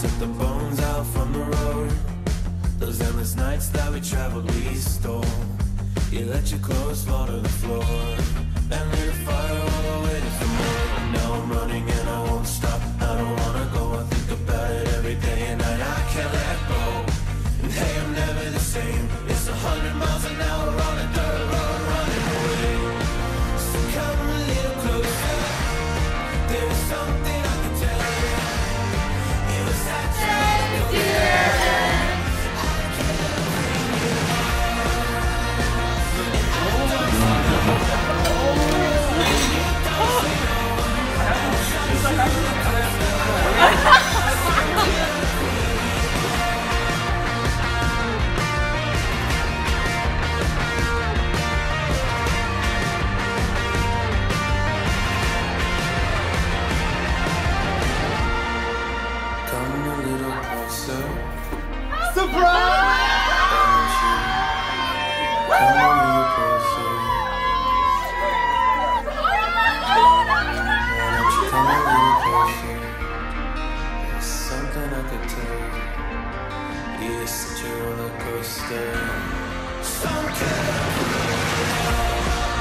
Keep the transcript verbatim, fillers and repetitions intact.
took the bones out from the road. Those endless nights that we traveled, we stole. You let your clothes fall to the floor and lit a fire while I waited for more. And now I'm running and I won't stop. I don't wanna go, I think about it every day and night. I can't let go. And hey, I'm never the same. It's a hundred miles an hour on a dirt road running away. So come a little closer. There was something I could tell you. It was that time. Come a little closer. Surprise! Come a little closer. Why don't you come a little closer? There's something I could tell you. You're such a roller coaster. Some kind of